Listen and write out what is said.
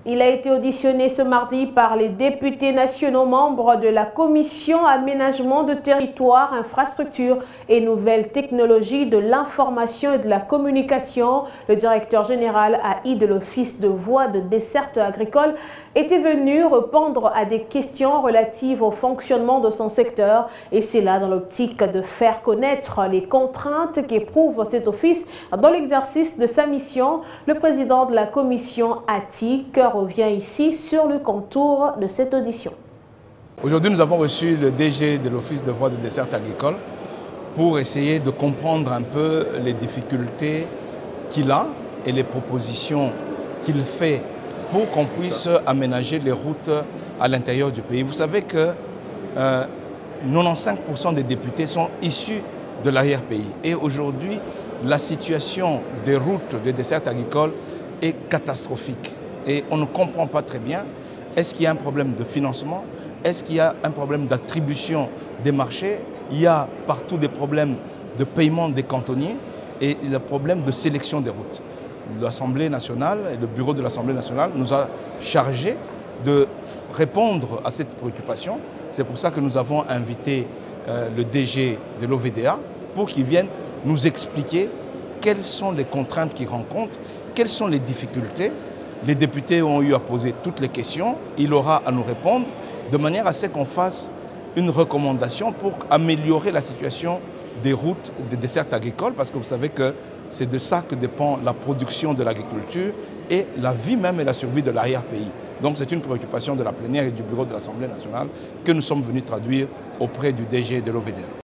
Il a été auditionné ce mardi par les députés nationaux membres de la Commission Aménagement de territoire, infrastructures et nouvelles technologies de l'information et de la communication. Le directeur général AI de l'Office de voies de desserte agricole était venu répondre à des questions relatives au fonctionnement de son secteur. Et c'est là dans l'optique de faire connaître les contraintes qu'éprouve cet office dans l'exercice de sa mission. Le président de la commission ATIC revient ici sur le contour de cette audition. Aujourd'hui, nous avons reçu le DG de l'Office de voies de desserte agricole pour essayer de comprendre un peu les difficultés qu'il a et les propositions qu'il fait pour qu'on puisse aménager les routes à l'intérieur du pays. Vous savez que 95% des députés sont issus de l'arrière-pays. Et aujourd'hui, la situation des routes de desserte agricole est catastrophique. Et on ne comprend pas très bien, est-ce qu'il y a un problème de financement? Est-ce qu'il y a un problème d'attribution des marchés? Il y a partout des problèmes de paiement des cantonniers et le problème de sélection des routes. L'Assemblée nationale et le bureau de l'Assemblée nationale nous a chargé de répondre à cette préoccupation. C'est pour ça que nous avons invité le DG de l'OVDA pour qu'il vienne nous expliquer quelles sont les contraintes qu'il rencontre, quelles sont les difficultés. Les députés ont eu à poser toutes les questions, il aura à nous répondre de manière à ce qu'on fasse une recommandation pour améliorer la situation des routes de desserte agricole, parce que vous savez que c'est de ça que dépend la production de l'agriculture et la vie même et la survie de l'arrière-pays. Donc c'est une préoccupation de la plénière et du bureau de l'Assemblée nationale que nous sommes venus traduire auprès du DG de l'OVDA.